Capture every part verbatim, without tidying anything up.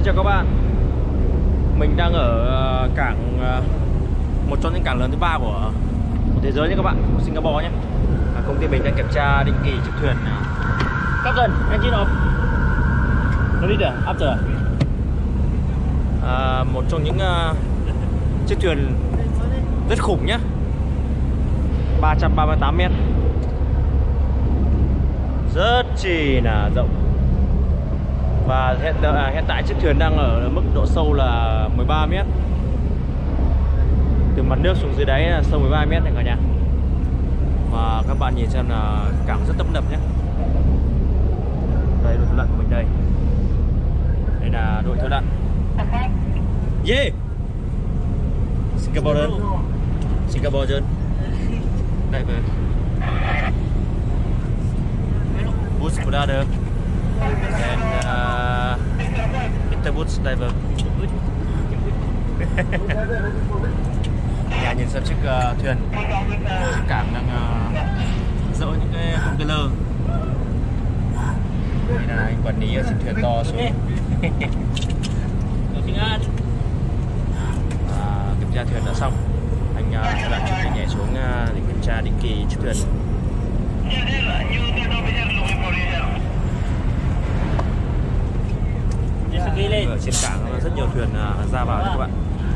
chào các bạn. Mình đang ở cảng, một trong những cảng lớn thứ ba của, của thế giới nhé các bạn, của Singapore nhé. À, công ty mình đang kiểm tra định kỳ chiếc thuyền Captain engine off. No leader after. À, một trong những uh, chiếc thuyền rất khủng nhé, ba trăm ba mươi tám mét, rất chỉ là rộng. Và hiện, à, hiện tại chiếc thuyền đang ở mức độ sâu là mười ba mét. Từ mặt nước xuống dưới đáy là sâu mười ba mét này cả nhà. Và các bạn nhìn xem là cảng rất tấp nập nhé. Đây đội thợ lặn của mình đây. Đây là đội thợ lặn. Yeah. Singapore dân. Singapore dân. Đây về. Boots brother. And uh, Mister Woods diver. Nhà nhìn xem chiếc uh, thuyền, chiếc cảng đang uh, dỡ những cái container. Đây là anh quản lý ở chiếc thuyền to xuống. À, kiểm tra thuyền đã xong. Anh uh, đã chuẩn bị nhảy xuống uh, để kiểm tra định kỳ chiếc thuyền. Ở trên cảng có rất nhiều thuyền uh, ra vào các bạn.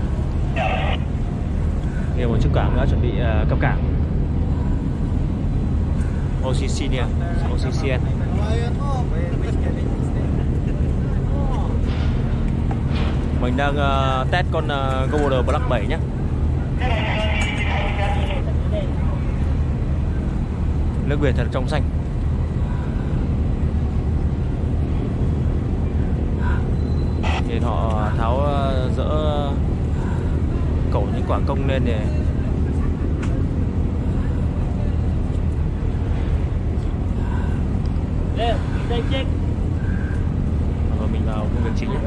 Đây một chiếc cảng nữa chuẩn bị uh, cập cảng. ô xê xê nè, ô xê xê en. Mình đang uh, test con uh, Golden Black bảy nhé. Nước biển thật trong xanh. Thì họ tháo dỡ cẩu những quả công lên để rồi mình vào công việc chính.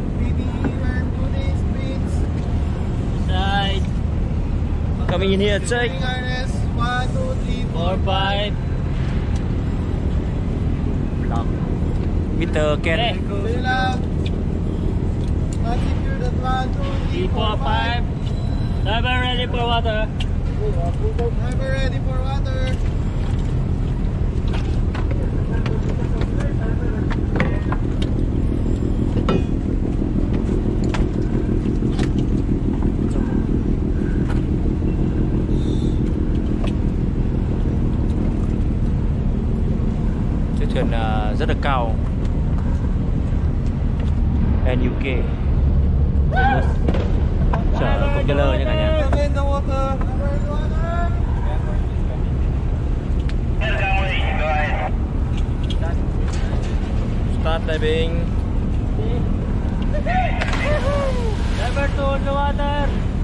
Coming in here, check. One, two, three, four, five. Mister Ken. three, four, five. Diver ready for water. Diver ready for water. Chiếc thuyền uh, rất là cao. en u ca. Chở container nha cả nhà. Start diving. Diver to the water.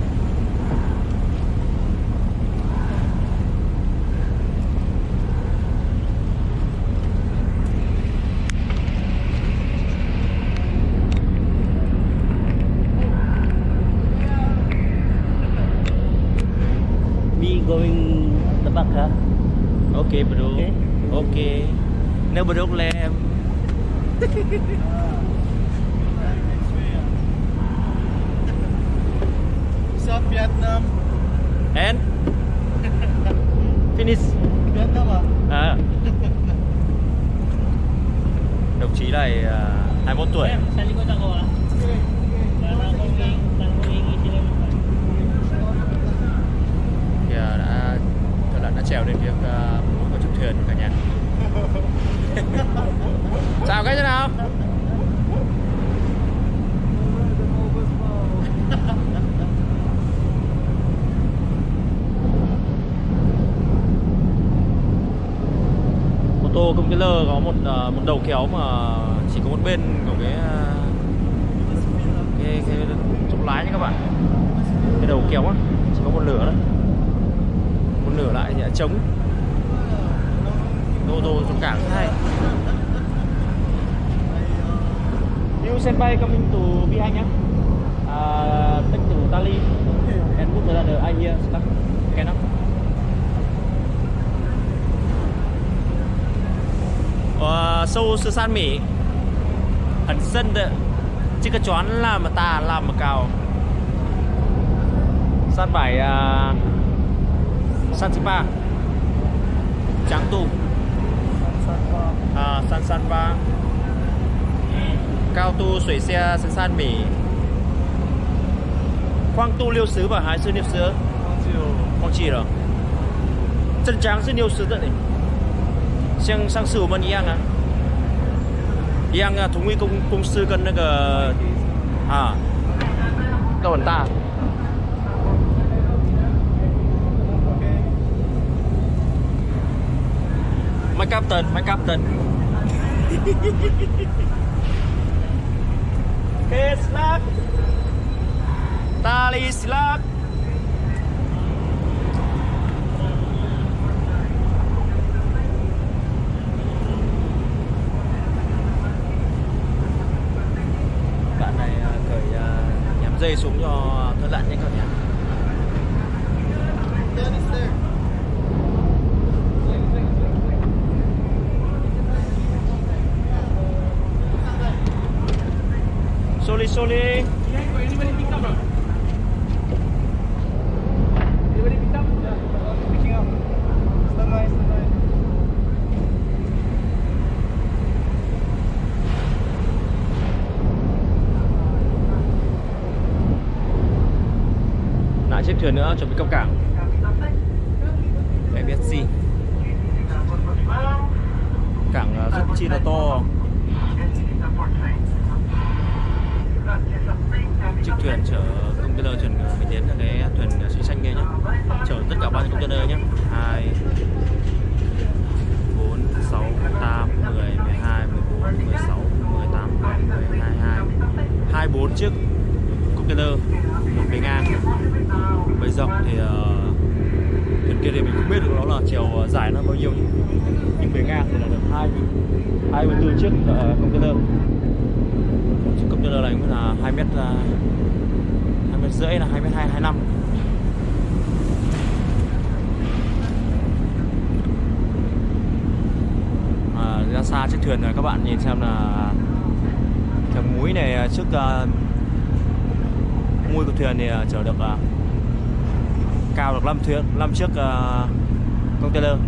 Going the back, huh? Okay, bro. Okay. Okay. No, bro, lamb. South Vietnam. And finish. Vietnam à? À. Đồng chí này uh, hai mươi mốt tuổi. Đã thật là đã trèo lên phía uh, một chiếc thuyền cả nhà. Chào cái thế nào? Ô tô container có một uh, một đầu kéo mà chỉ có một bên của cái uh, cái cái chống lái nha các bạn. Cái đầu kéo á chỉ có một nửa thôi. Một nửa lại thì đã trống. Ô tô trong cảng hay. You senpai coming to behind nhá. Uh, take to Tali and put the other eye here stuck. Cannot. Uh, so Susan Mỹ,很深的 chứ cái choán làm mà ta làm mà cao. Sát bãi uh, San Sipa Tráng Tu à, San San Ba Cao Tu Sủy Xe San San Mỹ Khoang Tu Liêu Sứ và Hái Sư Niêu Sứ Không chỉ rồi Chân Tráng Sư Niêu Sứ tận này Sang sang sử mà Yang à Yang thú nguy công công sư cân cái à đâu ẩn ta My captain, my captain. Hey, slack. Tali slack. Bạn này cởi nhắm dây xuống cho thợ lặn nhé các bạn. Sorry, sorry. Anybody pick up, bro? Anybody pick up? Yeah. Picking up. Stand by, stand by. Lại chiếc thuyền nữa chuẩn bị cập cảng. ép ét xê. Cảng rất chi là to. Chiếc thuyền chở container thuyền mình đến là cái thuyền xanh xanh kia nhé, chở tất cả bao nhiêu container nhé, hai bốn sáu tám mười mười hai mười bốn mười sáu mười tám mười hai hai hai bốn chiếc container, một bề ngang, bề rộng thì uh, thuyền kia thì mình không biết được nó là chiều dài nó bao nhiêu, nhưng bề ngang thì là được hai hai mươi tư chiếc uh, container. Container này cũng là hai mét, hai mét rưỡi là hai mét hai hai năm. À, ra xa chiếc thuyền này các bạn nhìn xem là thằng múi này trước uh, mui của thuyền thì chở được uh, cao được năm thuyền năm chiếc uh, container.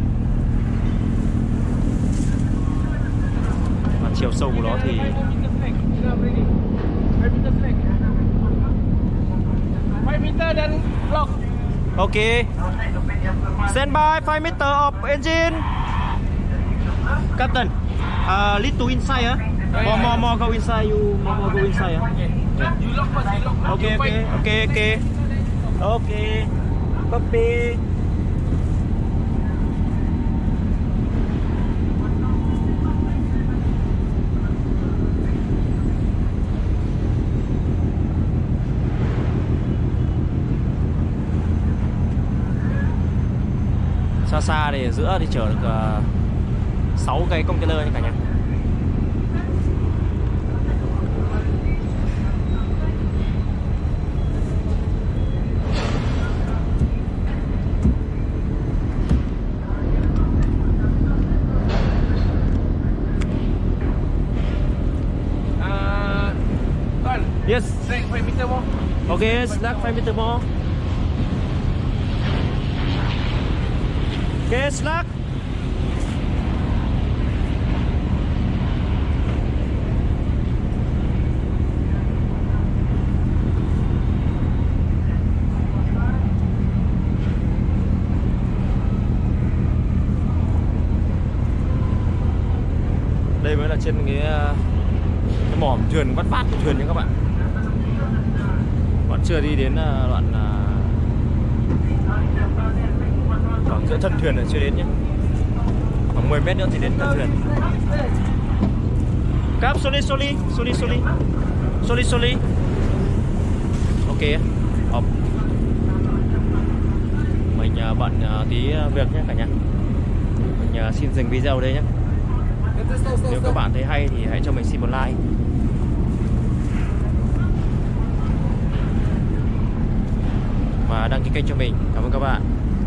Và chiều sâu của nó thì five meter then block. okay. Stand by five meter of engine. Captain, uh, lead to inside, huh? More, more, more go inside. You more, more go inside, huh? You lock first, you lock. Okay, okay, okay, okay, okay. Copy. Xa xa thì ở giữa thì chở được uh, sáu cái container nha cả nhà. Uh, Tuan, Yes. straight five meter more. Okay, slack five meter more. Okay, slack. Đây mới là trên cái, cái mỏm thuyền vắt vát của thuyền nha các bạn. Vẫn chưa đi đến đoạn khoảng giữa thân thuyền là chưa đến nhé, khoảng mười mét nữa thì đến thân thuyền. Cap, sorry, sorry, sorry, sorry, sorry, sorry. Ok, Ồ. Mình uh, bận uh, tí việc nhé cả nhà. Mình uh, xin dừng video đây nhé. Nếu các bạn thấy hay thì hãy cho mình xin một like. Và đăng ký kênh cho mình. Cảm ơn các bạn.